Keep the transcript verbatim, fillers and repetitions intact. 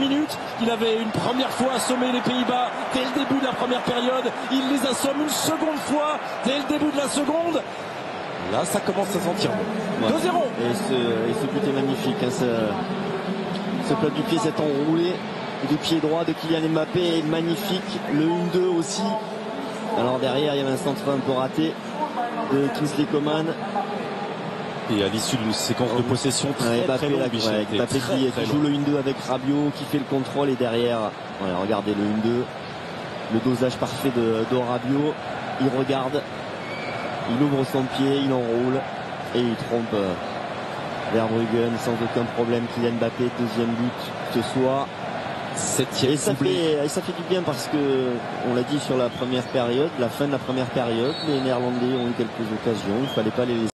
minutes. Il avait une première fois assommé les Pays-Bas dès le début de la première période. Il les assomme une seconde fois dès le début de la seconde. Là, ça commence à sentir bon. Ouais. deux zéro. Et ce, et ce but est magnifique. Hein, ce, ce plat du pied, cet enroulé du pied droit de Kylian Mbappé est magnifique. Le un deux aussi. Alors derrière, il y avait un centre un peu raté de Kingsley Coman. Et à l'issue d'une séquence de possession très, ouais, Mbappé, très longue, là, Michel, ouais, Mbappé très, qui, très qui joue le un deux avec Rabiot, qui fait le contrôle, et derrière, ouais, regardez le un deux, le dosage parfait de, de Rabiot. Il regarde, il ouvre son pied, il enroule et il trompe euh, Verbruggen sans aucun problème. Kylian Mbappé, deuxième but ce soir. Septième et ça doublé. fait, et ça fait du bien parce que, on l'a dit sur la première période, la fin de la première période, les Néerlandais ont eu quelques occasions, il ne fallait pas les laisser.